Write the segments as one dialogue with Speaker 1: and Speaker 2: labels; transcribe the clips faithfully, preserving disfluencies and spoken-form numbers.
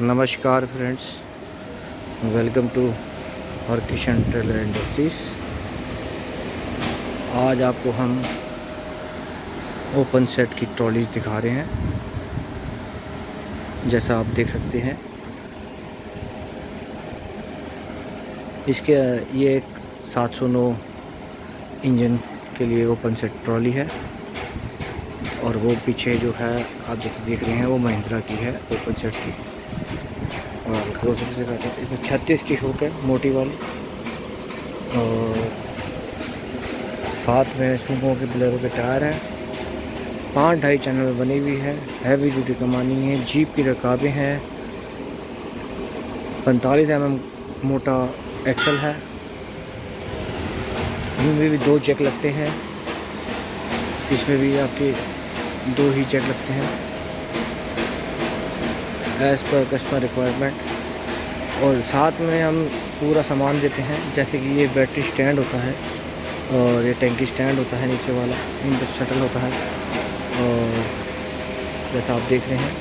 Speaker 1: नमस्कार friends, welcome to Harkishan trailer industries. आज आपको हम ओपन सेट की ट्रॉलीज दिखा रहे हैं। जैसा आप देख सकते हैं, इसके ये एक सात सौ नौ इंजन के लिए ओपन सेट ट्रॉली है और वो पीछे जो है आप जैसे देख रहे हैं वो महिंद्रा की है ओपन सेट की। और दूसरे से कहते हैं इसमें छत्तीस की हुक है मोटी वाली, और साथ में सूपों के बिलरों के टायर हैं। पाँच ढाई चैनल बनी हुई है, हैवी ड्यूटी कमानी है। जीप की रकाबें हैं, पैंतालीस एम एम मोटा एक्सल है। इनमें भी दो चेक लगते हैं, इसमें भी आपके दो ही चेक लगते हैं एज़ पर कस्टमर रिक्वायरमेंट। और साथ में हम पूरा सामान देते हैं, जैसे कि ये बैटरी स्टैंड होता है और ये टैंकी स्टैंड होता है नीचे वाला, इन शटल होता है। और जैसा आप देख रहे हैं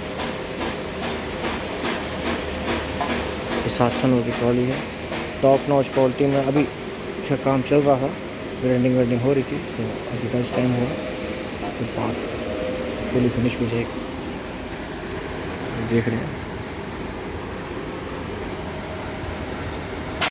Speaker 1: ये सात सौ नौ की ट्रॉली है, टॉप नॉच क्वालिटी में। अभी इसका काम चल रहा था, ग्राइंडिंग वेल्डिंग हो रही थी, तो अभी लंच टाइम हुआ तो बात फुली फिनिश हो जाएगी। देख रहे हैं